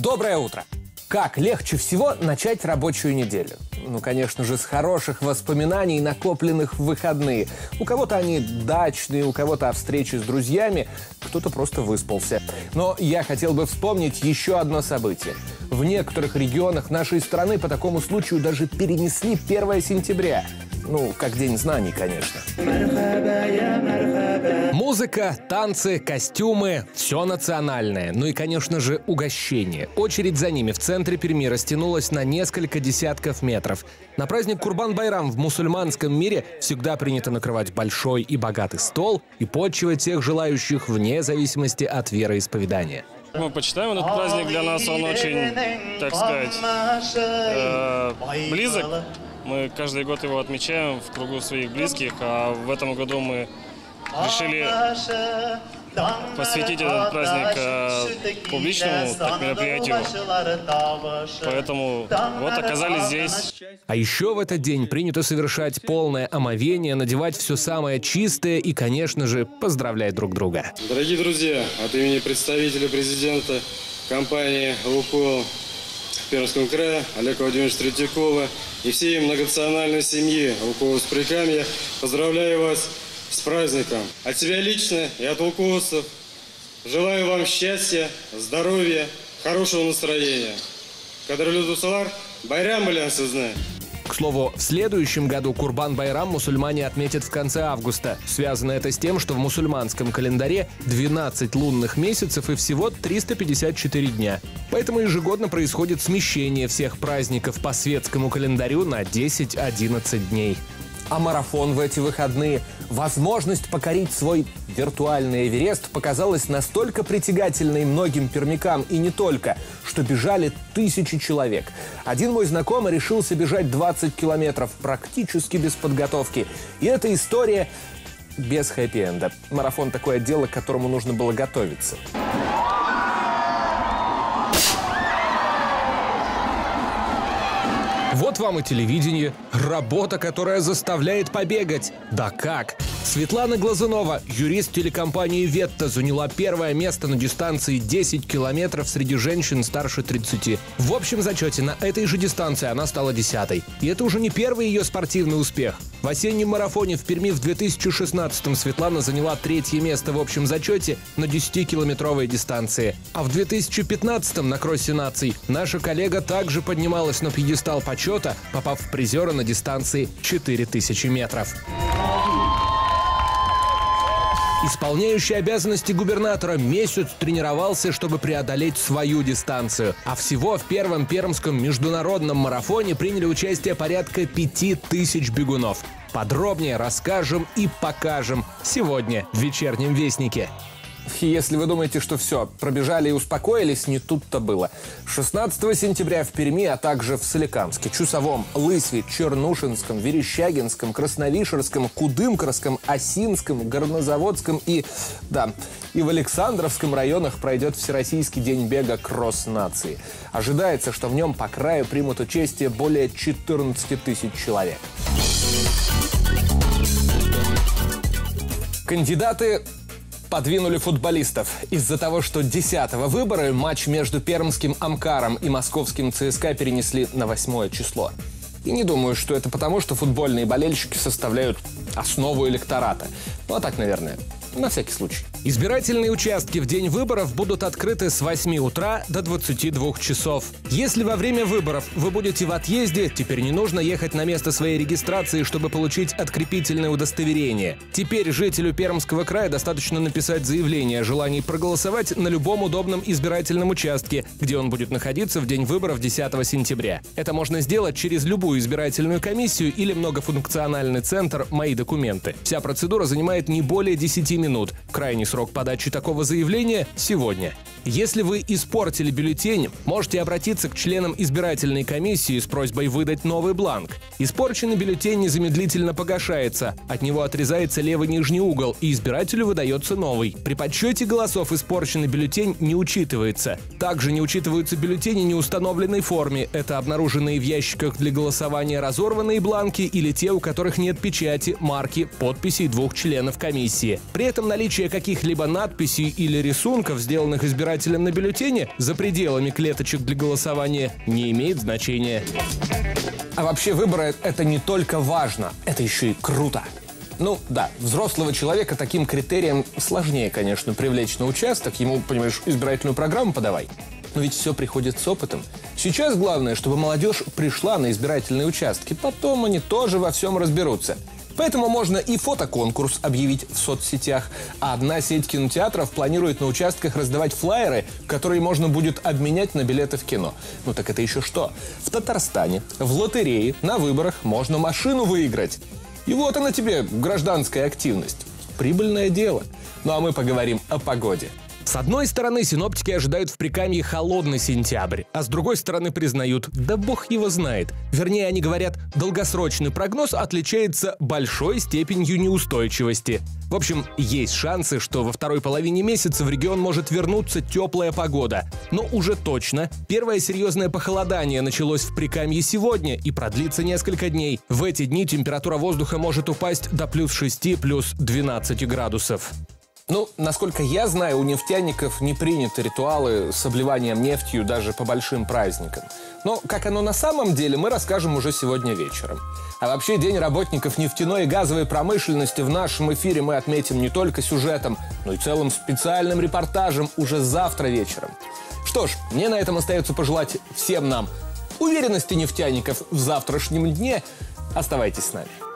Доброе утро! Как легче всего начать рабочую неделю? Ну, конечно же, с хороших воспоминаний, накопленных в выходные. У кого-то они дачные, у кого-то о встрече с друзьями, кто-то просто выспался. Но я хотел бы вспомнить еще одно событие. В некоторых регионах нашей страны по такому случаю даже перенесли 1 сентября. Ну, как День знаний, конечно. Музыка, танцы, костюмы – все национальное. Ну и, конечно же, угощение. Очередь за ними в центре Перми растянулась на несколько десятков метров. На праздник Курбан-Байрам в мусульманском мире всегда принято накрывать большой и богатый стол и почивать всех желающих вне зависимости от вероисповедания. Мы почитаем этот праздник, для нас он очень, так сказать, близок. Мы каждый год его отмечаем в кругу своих близких, а в этом году мы решили посвятить этот праздник публичному мероприятию. Поэтому вот оказались здесь. А еще в этот день принято совершать полное омовение, надевать все самое чистое и, конечно же, поздравлять друг друга. Дорогие друзья, от имени представителя президента компании «Лукойл» Пермского края Олега Владимировича Третьякова и всей многонациональной семьи «Лукойл» Прикамья поздравляю вас с праздником. От себя лично и от лукойлцев желаю вам счастья, здоровья, хорошего настроения. Кадрлю Дусалар, Байрам Балян Сызны. К слову, в следующем году Курбан-Байрам мусульмане отметят в конце августа. Связано это с тем, что в мусульманском календаре 12 лунных месяцев и всего 354 дня. Поэтому ежегодно происходит смещение всех праздников по светскому календарю на 10-11 дней. А марафон в эти выходные, возможность покорить свой виртуальный Эверест показалась настолько притягательной многим пермякам и не только, что бежали тысячи человек. Один мой знакомый решился бежать 20 километров практически без подготовки. И эта история без хэппи-энда. Марафон – такое дело, к которому нужно было готовиться. Вот вам и телевидение. Работа, которая заставляет побегать. Да как? Светлана Глазунова, юрист телекомпании «Ветта», заняла первое место на дистанции 10 километров среди женщин старше 30. В общем зачете на этой же дистанции она стала 10-й. И это уже не первый ее спортивный успех. В осеннем марафоне в Перми в 2016-м Светлана заняла 3-е место в общем зачете на 10-километровой дистанции. А в 2015-м на кроссе наций наша коллега также поднималась на пьедестал почета, попав в призера на дистанции 4000 метров. Исполняющий обязанности губернатора месяц тренировался, чтобы преодолеть свою дистанцию. А всего в первом пермском международном марафоне приняли участие порядка 5000 бегунов. Подробнее расскажем и покажем сегодня в «Вечернем вестнике». Если вы думаете, что все, пробежали и успокоились, не тут-то было. 16 сентября в Перми, а также в Соликамске, Чусовом, Лысьве, Чернушинском, Верещагинском, Красновишерском, Кудымкарском, Осинском, Горнозаводском и в Александровском районах пройдет Всероссийский день бега «Кросс нации». Ожидается, что в нем по краю примут участие более 14 тысяч человек. Кандидаты подвинули футболистов. Из-за того, что 10-го выборы матч между пермским «Амкаром» и московским ЦСКА перенесли на 8 число. И не думаю, что это потому, что футбольные болельщики составляют основу электората. Ну, а так, наверное, на всякий случай. Избирательные участки в день выборов будут открыты с 8 утра до 22 часов. Если во время выборов вы будете в отъезде, теперь не нужно ехать на место своей регистрации, чтобы получить открепительное удостоверение. Теперь жителю Пермского края достаточно написать заявление о желании проголосовать на любом удобном избирательном участке, где он будет находиться в день выборов 10 сентября. Это можно сделать через любую избирательную комиссию или многофункциональный центр «Мои документы». Вся процедура занимает не более 10 минут. Крайний срок подачи такого заявления – сегодня. Если вы испортили бюллетень, можете обратиться к членам избирательной комиссии с просьбой выдать новый бланк. Испорченный бюллетень незамедлительно погашается, от него отрезается левый нижний угол, и избирателю выдается новый. При подсчете голосов испорченный бюллетень не учитывается. Также не учитываются бюллетени неустановленной форме. Это обнаруженные в ящиках для голосования разорванные бланки или те, у которых нет печати, марки, подписей двух членов комиссии. При этом наличие каких-либо надписей или рисунков, сделанных избирателем избирателем на бюллетене за пределами клеточек для голосования, не имеет значения. А вообще выборы – это не только важно, это еще и круто. Ну да, взрослого человека таким критерием сложнее, конечно, привлечь на участок, ему, понимаешь, избирательную программу подавай. Но ведь все приходит с опытом. Сейчас главное, чтобы молодежь пришла на избирательные участки, потом они тоже во всем разберутся. Поэтому можно и фотоконкурс объявить в соцсетях. А одна сеть кинотеатров планирует на участках раздавать флаеры, которые можно будет обменять на билеты в кино. Ну так это еще что? В Татарстане в лотерее на выборах можно машину выиграть. И вот она тебе, гражданская активность. Прибыльное дело. Ну а мы поговорим о погоде. С одной стороны, синоптики ожидают в Прикамье холодный сентябрь, а с другой стороны признают, да бог его знает. Вернее, они говорят, долгосрочный прогноз отличается большой степенью неустойчивости. В общем, есть шансы, что во второй половине месяца в регион может вернуться теплая погода. Но уже точно, первое серьезное похолодание началось в Прикамье сегодня и продлится несколько дней. В эти дни температура воздуха может упасть до +6, +12 градусов. Ну, насколько я знаю, у нефтяников не приняты ритуалы с обливанием нефтью даже по большим праздникам. Но как оно на самом деле, мы расскажем уже сегодня вечером. А вообще, День работников нефтяной и газовой промышленности в нашем эфире мы отметим не только сюжетом, но и целым специальным репортажем уже завтра вечером. Что ж, мне на этом остается пожелать всем нам уверенности нефтяников в завтрашнем дне. Оставайтесь с нами.